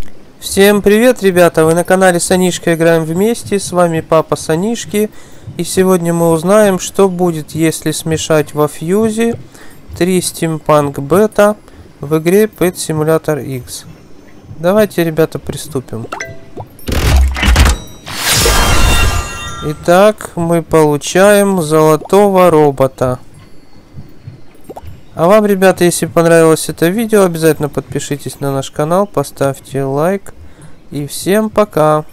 Всем привет, ребята! Вы на канале Санишка играем вместе. С вами папа Санишки. И сегодня мы узнаем, что будет, если смешать во фьюзе 3 Steampunk Beta в игре Pet Simulator X. Давайте, ребята, приступим. Итак, мы получаем золотого робота. А вам, ребята, если понравилось это видео, обязательно подпишитесь на наш канал, поставьте лайк. И всем пока!